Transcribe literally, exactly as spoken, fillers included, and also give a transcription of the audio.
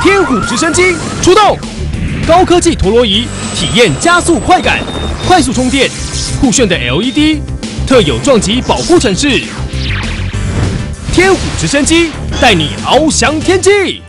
天虎直升机出动，高科技陀螺仪体验加速快感，快速充电，酷炫的 L E D， 特有撞击保护程式。天虎直升机带你翱翔天际。